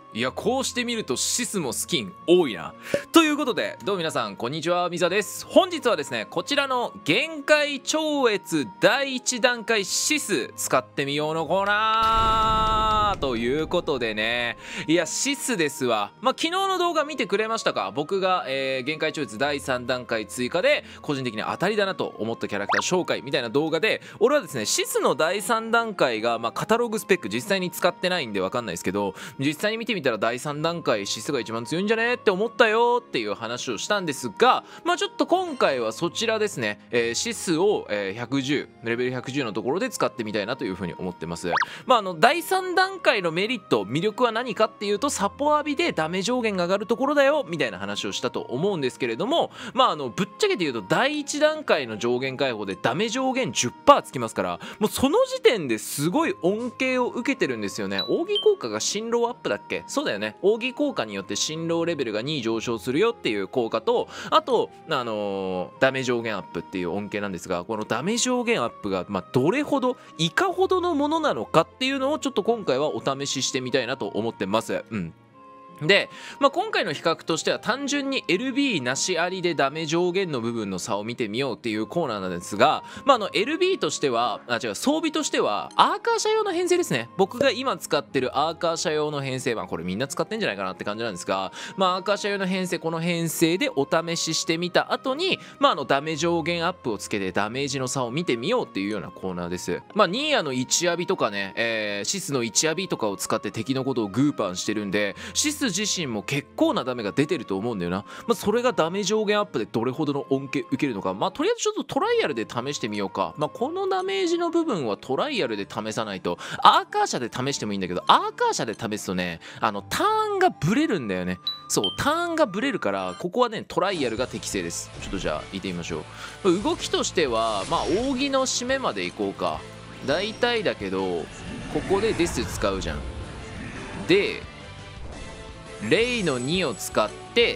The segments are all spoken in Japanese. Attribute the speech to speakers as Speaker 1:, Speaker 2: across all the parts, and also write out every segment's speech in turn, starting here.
Speaker 1: いや、こうしてみるとシスもスキン多いな。ということで、どうも皆さん、こんにちは、みざです。本日はですね、こちらの限界超越第1段階シス使ってみようのコーナーということでね、いや、シスですわ。昨日の動画見てくれましたか？僕が、限界超越第3段階追加で、個人的に当たりだなと思ったキャラクター紹介みたいな動画で、俺はですね、シスの第3段階が、カタログスペック実際に使ってないんでわかんないですけど、実際に見てみたら第3段階シスが一番強いんじゃねって思ったよっていう話をしたんですが、ちょっと今回はそちらですね、シスを、110レベル110のところで使ってみたいなというふうに思ってます。第3段階のメリット魅力は何かっていうと、サポ浴びでダメ上限が上がるところだよみたいな話をしたと思うんですけれども、ぶっちゃけて言うと第1段階の上限解放でダメ上限 10% つきますから、もうその時点ですごい恩恵を受けてるんですよね。奥義効果が振動アップだっけ？そうだよね。奥義効果によって振動レベルが2上昇するよっていう効果と、あとダメ上限アップっていう恩恵なんですが、このダメ上限アップがどれほどいかほどのものなのかっていうのをちょっと今回はお試ししてみたいなと思ってます。で、今回の比較としては単純に LB なしありでダメ上限の部分の差を見てみようっていうコーナーなんですが、LB としては装備としてはアーカー社用の編成ですね。僕が今使ってるアーカー社用の編成、これみんな使ってんじゃないかなって感じなんですが、アーカー社用の編成、この編成でお試ししてみた後に、ダメ上限アップをつけてダメージの差を見てみようっていうようなコーナーです。ニーヤの1アビとかね、シスの1アビとかを使って敵のことをグーパンしてるんで、シス自身も結構なダメが出てると思うんだよな。それがダメ上限アップでどれほどの恩恵受けるのか、とりあえずちょっとトライアルで試してみようか。このダメージの部分はトライアルで試さないと、アーカー社で試してもいいんだけど、アーカー社で試すとね、ターンがブレるんだよね。そう、ターンがブレるから、ここはねトライアルが適正です。ちょっとじゃあ行ってみましょう。動きとしては扇の締めまで行こうか。大体だけどここでデス使うじゃん。でレイの2を使って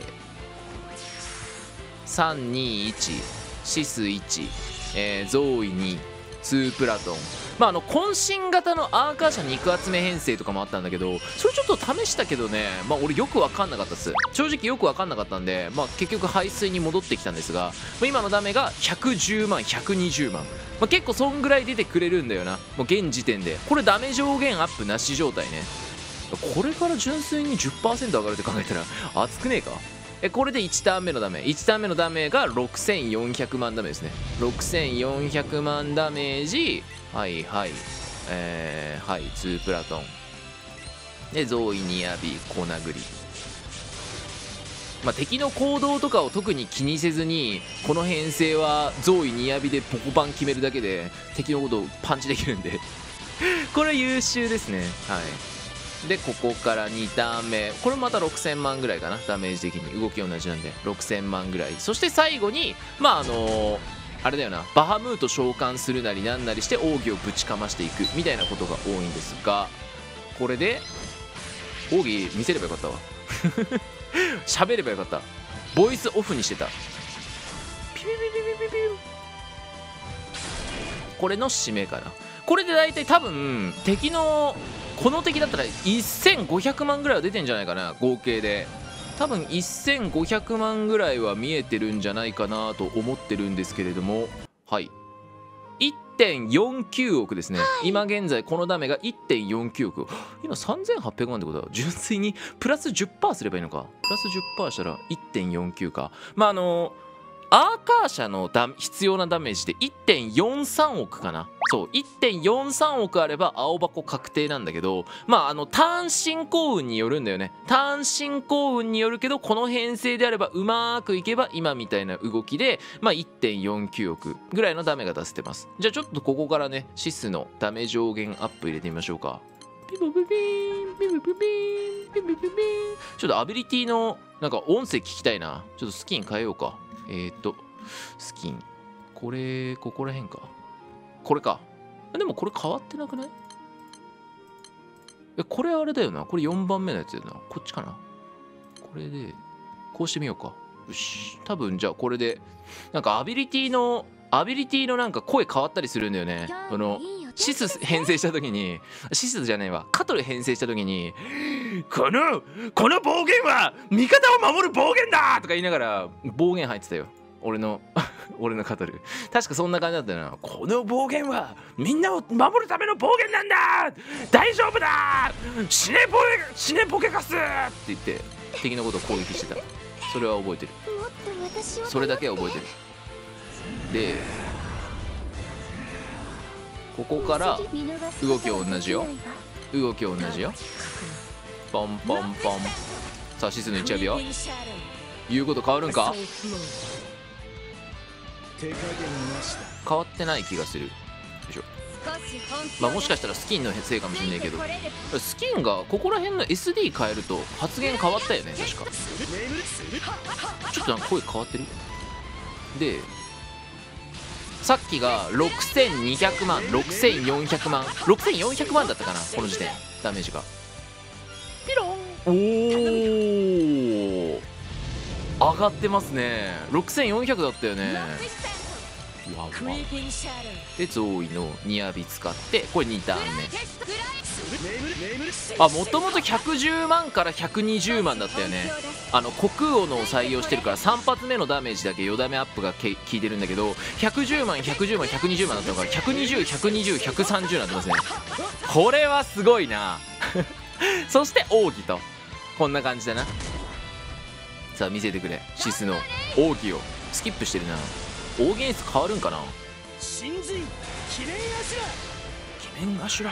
Speaker 1: 321シス1、ゾーイ2、2プラトン、渾身型のアーカー社肉集め編成とかもあったんだけど、それちょっと試したけどね、俺よく分かんなかったっす。正直よく分かんなかったんで、結局排水に戻ってきたんですが、今のダメが110万120万、結構そんぐらい出てくれるんだよな。もう現時点でこれダメ上限アップなし状態ね。これから純粋に 10% 上がるって考えたら熱くねえか。これで1ターン目のダメ、1ターン目のダメが6400万ダメですね。6400万ダメージ、はいはい、はい、2プラトンでゾーイニアビーコナグリ、敵の行動とかを特に気にせずに、この編成はゾーイニアビでポコパン決めるだけで敵のことをパンチできるんでこれ優秀ですね。はい。でここから2ターン目、これまた6000万ぐらいかな、ダメージ的に動き同じなんで6000万ぐらい。そして最後にあれだよな、バハムート召喚するなりなんなりして奥義をぶちかましていくみたいなことが多いんですが、これで奥義見せればよかったわ喋ればよかった。ボイスオフにしてた。ピピピピピピピ、これの締めかな。これで大体多分敵のこの敵だったら1500万ぐらいは出てんじゃないかな、合計で。多分1500万ぐらいは見えてるんじゃないかなと思ってるんですけれども、はい、1.49 億ですね。今現在このダメが 1.49 億。今3800万ってことは純粋にプラス 10% すればいいのか。プラス 10% したら 1.49 か。アーカー社の必要なダメージで 1.43 億かな。そう、1.43 億あれば青箱確定なんだけど、ターン進行運によるんだよね。ターン進行運によるけど、この編成であればうまくいけば今みたいな動きで、1.49 億ぐらいのダメが出せてます。じゃあちょっとここからね、シスのダメ上限アップ入れてみましょうか。ピポピピーンピポピピーンピポピピーン。ちょっとアビリティのなんか音声聞きたいな。ちょっとスキン変えようか。スキンこれ、ここら辺か。これか。でもこれ変わってなくない？これあれだよな。これ4番目のやつだよな。こっちかな。これでこうしてみようか。よし、多分じゃあこれでなんかアビリティのなんか声変わったりするんだよね。 シス編成した時に、シスじゃねえわ、カトル編成した時に、この暴言は味方を守る暴言だとか言いながら暴言入ってたよ、俺の俺のカトル。確かそんな感じだったよな。この暴言はみんなを守るための暴言なんだ、大丈夫だ、死ねボケカスって言って敵のことを攻撃してた。それは覚えてる。それだけは覚えてる。でここから動きは同じよ。動きは同じよ。ポンポンポン。さあシスの1アビよ。言うこと変わるんか。変わってない気がする。よいしょ。まあもしかしたらスキンのせいかもしれないけど、スキンがここら辺の SD 変えると発言変わったよね確か。ちょっとなんか声変わってる。でさっきが6200万6400万6400万だったかな、この時点ダメージが。ピロン。おお上がってますね。6400だったよね。やば。でゾーイのニアビ使ってこれ2ターン目。あ、もともと110万から120万だったよね。国王のを採用してるから3発目のダメージだけよだめアップが効いてるんだけど、110万110万120万だったのから120120130になってますね。これはすごいなそして奥義とこんな感じだな。さあ見せてくれ、シスの奥義を。スキップしてるな。オーゲンス変わるんかな。鬼面頭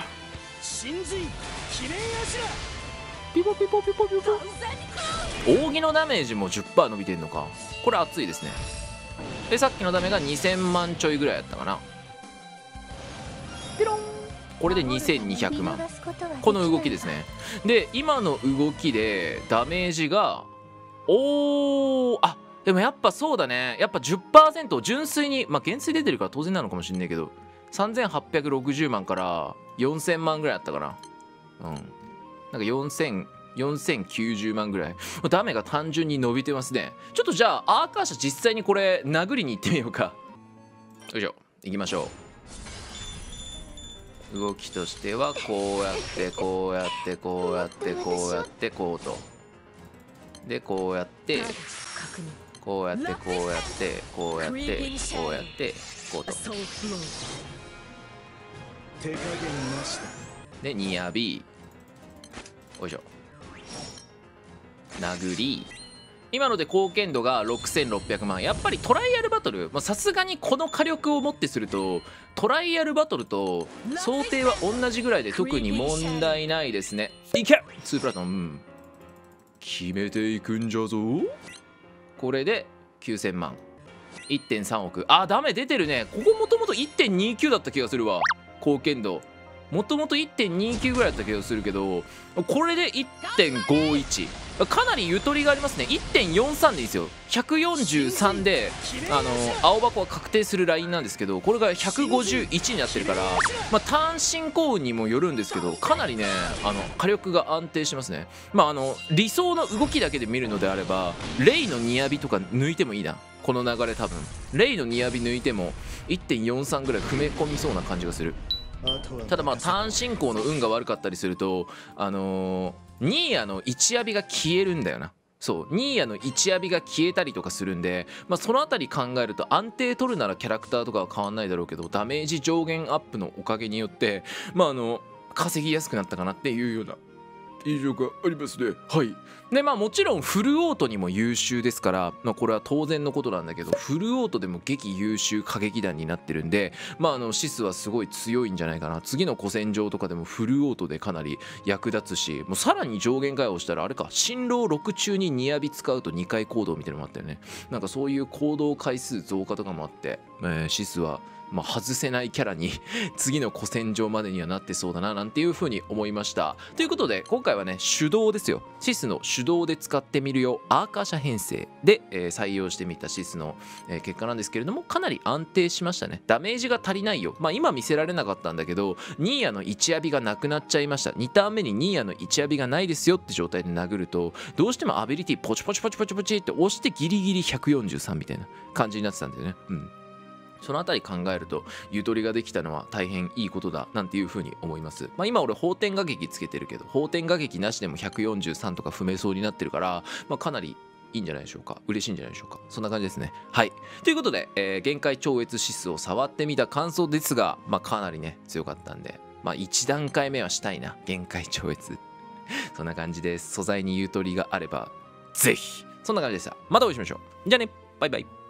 Speaker 1: ピポピポピポピポ。扇のダメージも 10% 伸びてんのか。これ熱いですね。でさっきのダメが2000万ちょいぐらいやったかな。ピロン。これで2200万。この動きですね。で今の動きでダメージがあ、でもやっぱそうだね。やっぱ 10% 純粋に、まあ減衰出てるから当然なのかもしんないけど、3860万から4000万ぐらいあったかな。なんか4090万ぐらい。ダメが単純に伸びてますね。ちょっとじゃあアーカーシャ実際にこれ殴りに行ってみようか。よいしょ、行きましょう。動きとしてはこうやってこうやってこうやってこうやってこうと。でこうやってこうやってこうやってこうやってこうやってこうと。でニアビよいしょ殴り。今ので貢献度が6600万。やっぱりトライアルバトル、さすがにこの火力をもってするとトライアルバトルと想定は同じぐらいで特に問題ないですね。いけ2プラトン、決めていくんじゃぞ。これで9000万 1.3 億。あ、ダメ出てるね。ここもともと 1.29 だった気がするわ。貢献度もともと 1.29 ぐらいだった気がするけど、これで 1.51。 かなりゆとりがありますね。 1.43 でいいですよ。143で青箱は確定するラインなんですけど、これが151になってるから、単身幸運にもよるんですけど、かなりね火力が安定しますね。理想の動きだけで見るのであればレイのニアビとか抜いてもいいな。この流れ多分レイのニアビ抜いても 1.43 ぐらい踏め込みそうな感じがする。ただ単身行の運が悪かったりするとニーヤの1アビが消えるんだよな。そう、ニーヤの1アビが消えたりとかするんで、その辺り考えると安定取るならキャラクターとかは変わんないだろうけど、ダメージ上限アップのおかげによって稼ぎやすくなったかなっていうような印象がありますね。はい。でもちろんフルオートにも優秀ですから、これは当然のことなんだけど、フルオートでも激優秀歌劇団になってるんで、シスはすごい強いんじゃないかな。次の古戦場とかでもフルオートでかなり役立つし、もうさらに上限解放したらあれか、新郎6中にニアビ使うと2回行動みたいなのもあったよね。なんかそういう行動回数増加とかもあって、シスは外せないキャラに次の古戦場までにはなってそうだななんていう風に思いました。ということで今回はね手動ですよ。シスの手動で使ってみるよアーカーシャ編成で、採用してみたシスの、結果なんですけれども、かなり安定しましたね。ダメージが足りないよ。今見せられなかったんだけど、ニーヤの1アビがなくなっちゃいました。2ターン目にニーヤの1アビがないですよって状態で殴ると、どうしてもアビリティポチポチポチポチポチって押してギリギリ143みたいな感じになってたんだよね。 そのあたり考えるとゆとりができたのは大変いいことだなんていうふうに思います。今俺法天画劇つけてるけど、法天画劇なしでも143とか踏めそうになってるから、かなりいいんじゃないでしょうか。嬉しいんじゃないでしょうか。そんな感じですね。はい。ということで、限界超越指数を触ってみた感想ですが、かなりね強かったんで、1段階目はしたいな、限界超越。そんな感じです。素材にゆとりがあればぜひ。そんな感じでした。またお会いしましょう。じゃあね、バイバイ。